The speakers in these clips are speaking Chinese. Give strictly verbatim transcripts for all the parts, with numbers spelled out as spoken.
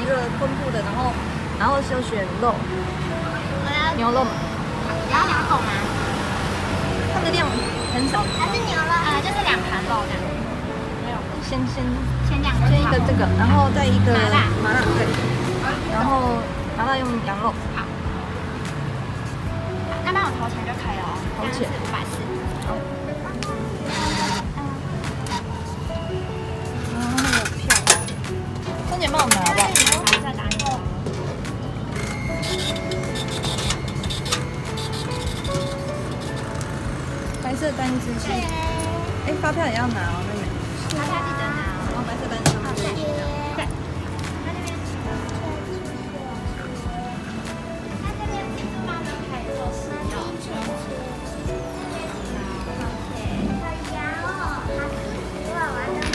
个昆布的，然后然后就选肉，牛肉嘛。 你要两口吗？ 它的量很少， 还是牛肉？呃，就是两盘肉这样。没有， 先先先两个。 先一个这个，然后再一个麻辣， 麻辣对，然后麻辣用羊肉。 好，那帮我投钱就可以了哦。 投钱五百四。 好。然后那个票，三姐帮我拿好不好？ 白色单子。 白色单子是，哎，发票也要拿哦，妹妹。 发票记得拿哦。 然后白色单子上面对。 写。 对。那这边，那这边自助包呢可以做使用。好呀哦，好吃哇！完了。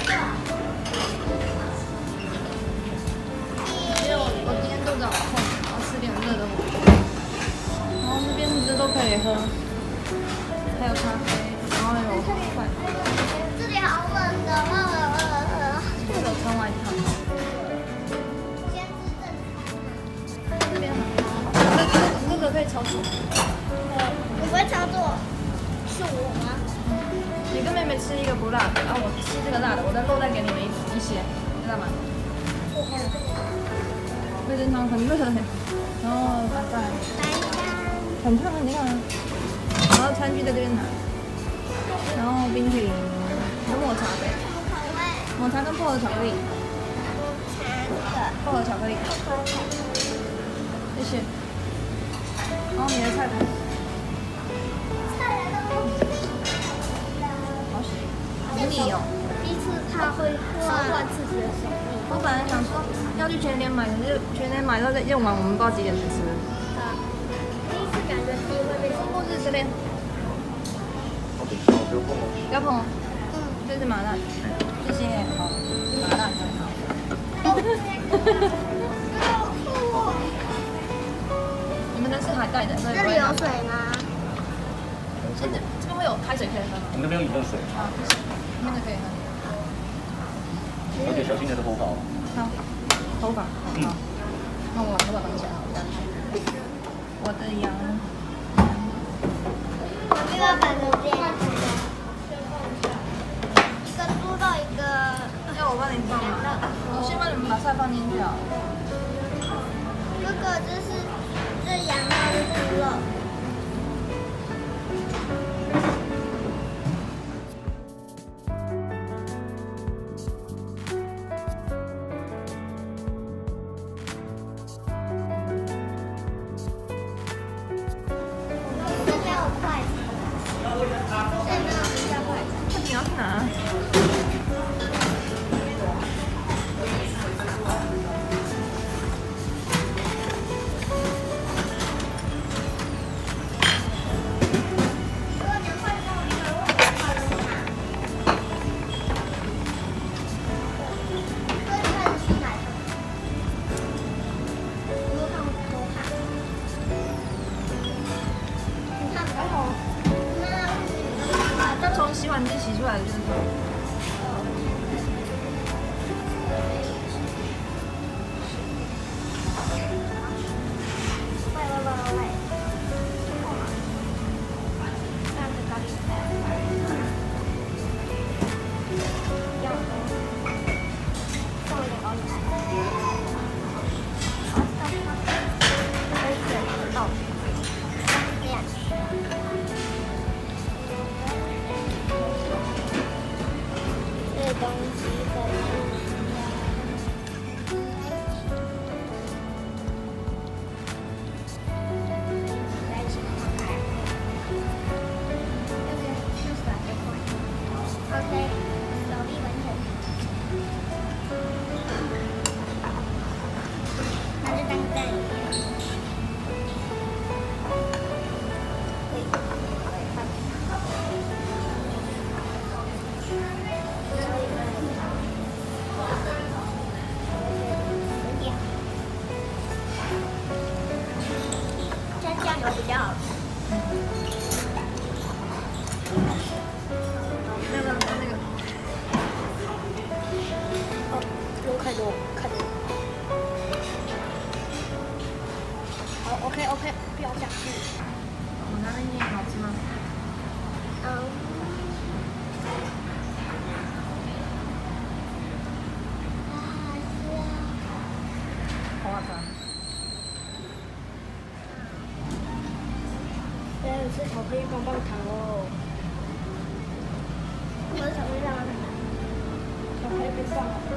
因为我我今天肚子好痛，然后吃点热的火锅，然后这边的都可以喝，还有咖啡，然后有饭。 这里好冷的， 这个穿外套。 先吃正餐。 这边这这这个可以操作。 你不会操作？是我吗？ 你跟妹妹吃一个不辣的，然后我吃这个辣的，我的肉再给你们一一些，知道吗？ 我还有这个。 味噌汤很热的，然后白饭很烫，你看啊。然后餐具在这边拿，然后冰淇淋，有抹茶的，抹茶跟薄荷巧克力，薄荷巧克力，谢谢。然后你的菜盘，好洗，迷你哦。 第一次他会换自己的手艺。 我本来想说要去全联买，可是全联买到再用完，我们不知道几点才吃。 第一次感觉自己会被公布是这边。 不要碰哦。 不要碰哦。嗯，这是麻辣，这些好，麻辣真好。你们的是海带的，所以这里有水吗？ 这这这边会有开水可以喝吗？ 我们那边有饮用水。 好，那个可以喝。 而且小心你的头发哦。 好，头发，好，那我把头发绑起来，这样。我的羊。 这个粉的店。一个猪肉，一个。 要我帮你放吗？我先帮你们把菜放进去啊。 这个就是这羊肉是猪肉。 你要去哪？刚从洗碗机洗出来的就是它。 OK OK， 不要下去。我拿的面好吃吗？ 嗯。啊，是啊。 好好吃。 这是巧克力棒棒糖哦。我是巧克力棒棒糖。巧克力棒棒糖。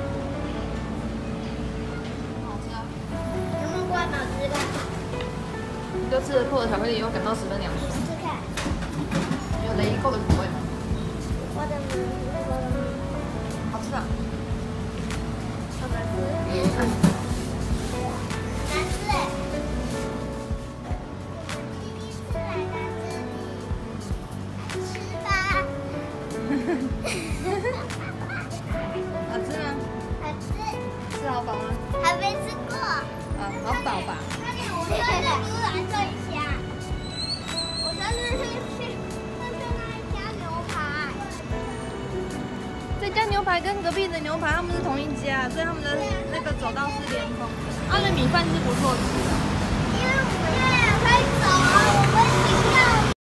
好吃啊！ 有没有过来买吃的？ 你对吃了破的巧克力以后感到十分凉爽。 试看。 有雷够的口味吗？ 我的吗？那个的吗？ 好吃啊！ 好难吃。难吃哎！第一次来到这里，吃吧。 好吃吗？ 好吃。 吃好饱吗？ 还没吃过。 啊，好饱吧？ 那你我生日不是来这一家？我生日是去是去那一家牛排。 这家牛排跟隔壁的牛排他们是同一家，所以他们的那个走道是连通的。他们的米饭是不错吃的。